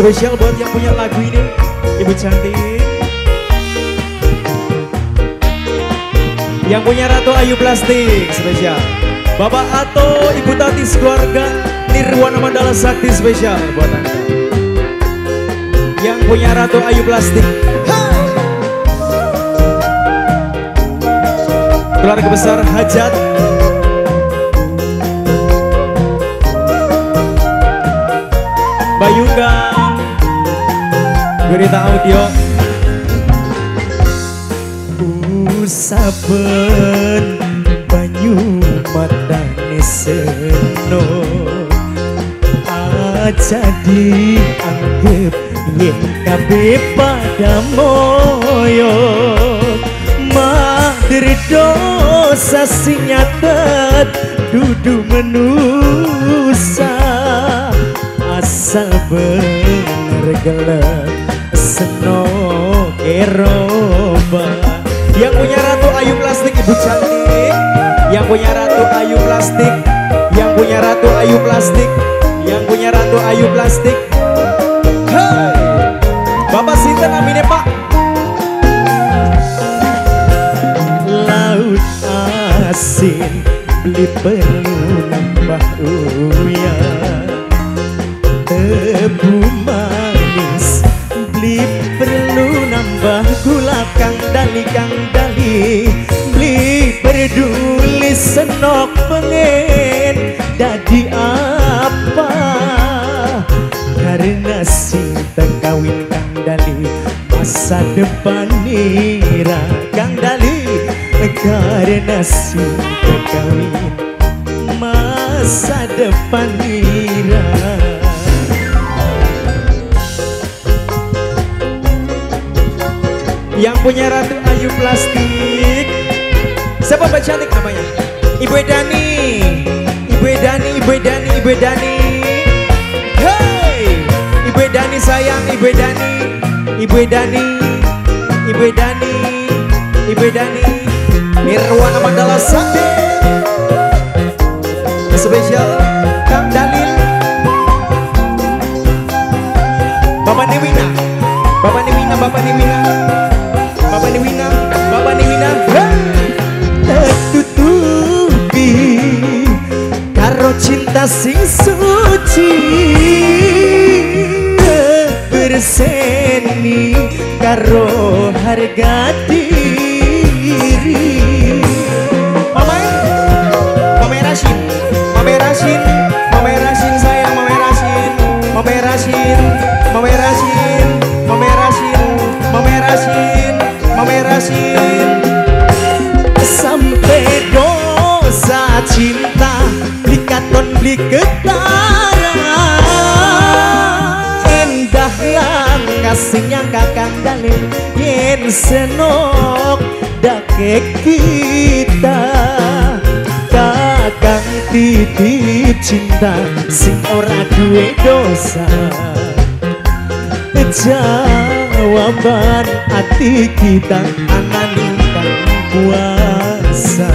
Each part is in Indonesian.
Spesial buat yang punya lagu ini, Ibu cantik. Yang punya Ratu Ayu Plastik spesial. Bapak Ato, Ibu Tati keluarga Nirwana Mandala Sakti spesial buat Anda. Yang punya Ratu Ayu Plastik. Keluarga besar Hajat. Bayunggang Gurita Audio. Saben banyu matane seno aja dianggep yen kabeh pada moyo madir dosa sing nyatet dudu menusa asal bener gelem seno keroba. Yang punya Ratu Ayu Plastik Ibu cantik. Yang punya Ratu Ayu Plastik. Yang punya Ratu Ayu Plastik. Yang punya Ratu Ayu Plastik. Hey! Bapak sinten namine Pak? Laut asin beli perlu nambah uyan. Tebu manis beli perlu nambah gula kang dali beli peduli senok pengen dadi apa karena cinta kawin kang dali masa depan nira kang dali karena cinta kawin masa depan nira. Yang punya Ratu Ayu Plastik. Siapa Mbak cantik namanya? Ibu Dani. Ibu Dani, Ibu Dani, Ibu Dani. Hey! Ibu Dani sayang, Ibu Dani. Ibu Dani. Ibu Dani. Ibu Dani. Nirwana Mandala Sakti. Spesial Kang Dalil. Bapak Niwina. Bapak Niwina, Bapak Niwina. Bapak Niwina, Bapak Niwina. Tertutupi karo cinta sing suci, berseni karo harga diri. Mama Rasin, Mama Rasin, Mama Rasin sayang, Mama Rasin, Mama Rasin, Mama Rasin, Mama Rasin, Mama Rasin, Mama Rasin. Sampai dosa cinta dikaton beli ketara endah yang kasihnya kakang dalil yen senok dake kita kakang titip cinta sing ora duwe dosa. Jawaban hati kita ananikan kuasa.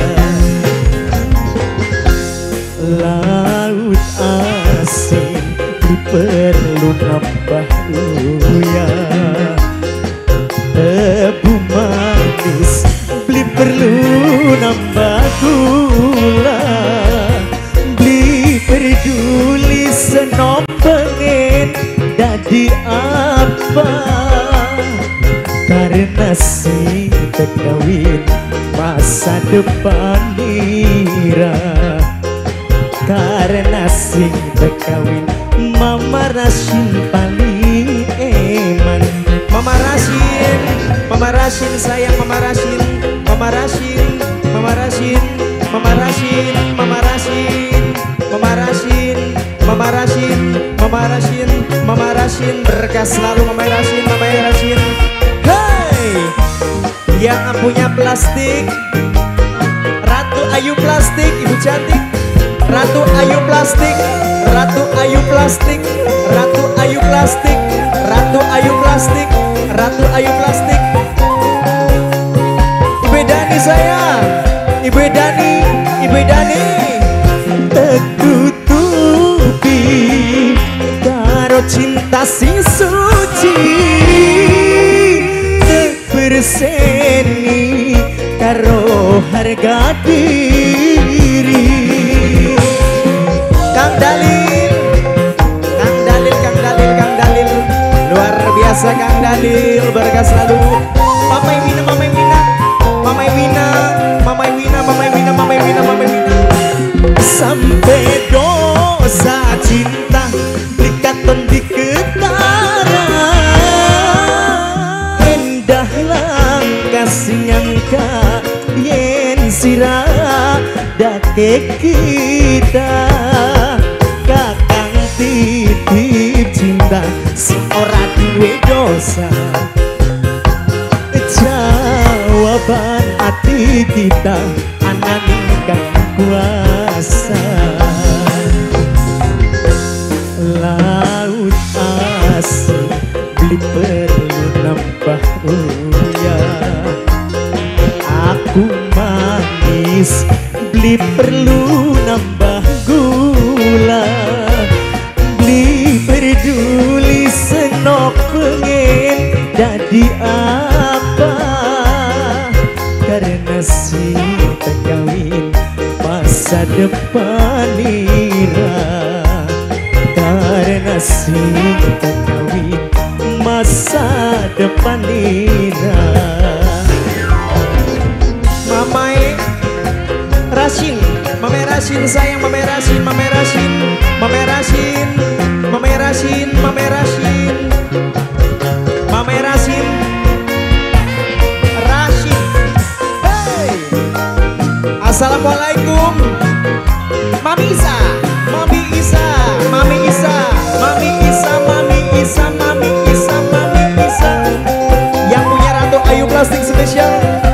Laut asin perlu nambah uyan. Tebu manis beli perlu nambah gula. Beli peduli senop pengen dadi apa karena si kawin masa depan nira karena si kawin Mama Rasin paling eman. Mama Rasin, Mama Rasin sayang, Mama Rasin, Mama Rasin, Mama Rasin, Mama Rasin, Mama Rasin, Mama Rasin, Mama Rasin, Mama Rasin, Mama Rasin, berkah selalu Mama Rasin, Mama Rasin. Hey, yang punya plastik, Ratu Ayu Plastik, Ibu cantik. Ratu Ayu Plastik, Ratu Ayu Plastik, Ratu Ayu Plastik, Ratu Ayu Plastik, Ratu Ayu Plastik. Ibu Dani sayang, Ibu Dani, Ibu Dani. Tertutupi karo cinta sing berseni karo harga diri. Kang Dalil, Kang Dalil, Kang Dalil, Kang Dalil, luar biasa Kang Dalil, berkah selalu. Mama Wina, Mama Wina, Mama Wina, Mama Wina, Mama Wina, Mama Wina, Mama Wina. Sampai dosa cinta dikaton di ketara, endah langkas nyangka yen sirah dake kita. Kakang titip cinta si ora duwe dosa, jawaban hati kita ananing kang kuasa. Laut asli beli perlu nambah uya, aku manis beli perlu nambah gula, beli peduli senok pengen jadi apa, karena si kawin masa depan ira, karena si kawin masa depan ira. Mamai Rasin, Mame Rasin sayang, Mame Rasin, Mame Rasin, Mame Rasin, Mame Rasin, Mame Rasin, Mame Rasin, Rasin. Hey, assalamualaikum, Mami Isa, Mami Isa, Mami Isa, Mami Isa, Mami Isa, Mami Isa, Mami Isa, yang punya Ratu Ayu Plastik spesial.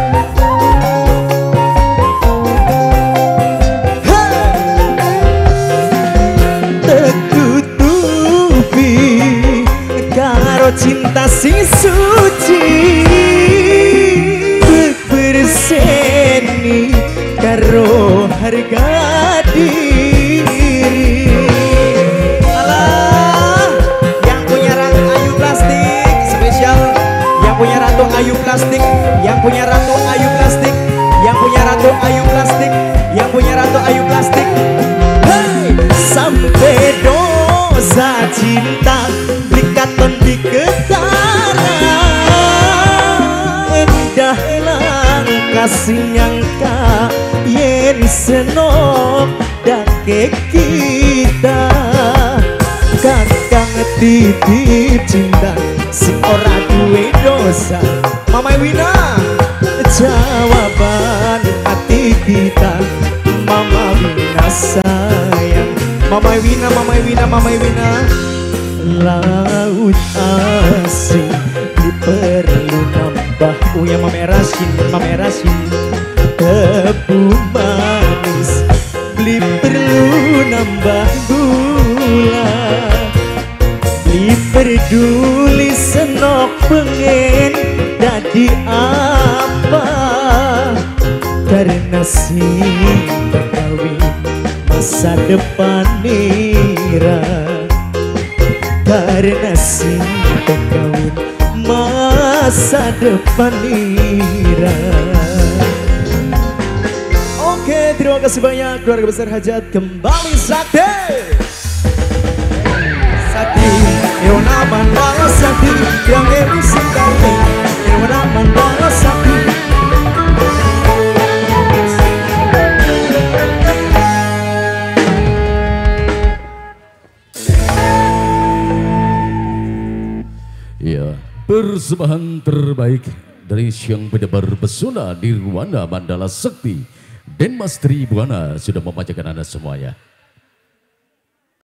Cinta sing suci berseni karo harga diri. Alah, yang punya Ratu Ayu Plastik spesial, yang punya Ratu Ayu Plastik, yang punya Ratu Ayu Plastik, yang punya Ratu Ayu Plastik, yang punya Ratu Ayu Plastik. Hey, sampai dosa cinta dikaton di ketara, endah langkas nyangka yen senok dake kita. Kakang titip cinta si ora duwe dosa, Mama Wina, jawaban hati kita. Mama Wina sayang, Mama Wina, Mama Wina, Mama Wina. Laut asing diperlu nambah uya, Mame Rasin, Mame Rasin. Tebu manis beli perlu nambah gula, beli peduli senok pengen jadi apa, karena si kawin masa depan nira, karena si kawin masa depan nira. Oke, terima kasih banyak keluarga besar Hajat kembali Sakti. Sakti, Yona Mandala Sakti, yang MC kami, Yona Mandala Sakti. Ya, persembahan terbaik dari Siang Bedebar Pesona Nirwana Mandala Sakti dan Mas Tri Buana sudah memanjakan Anda semuanya.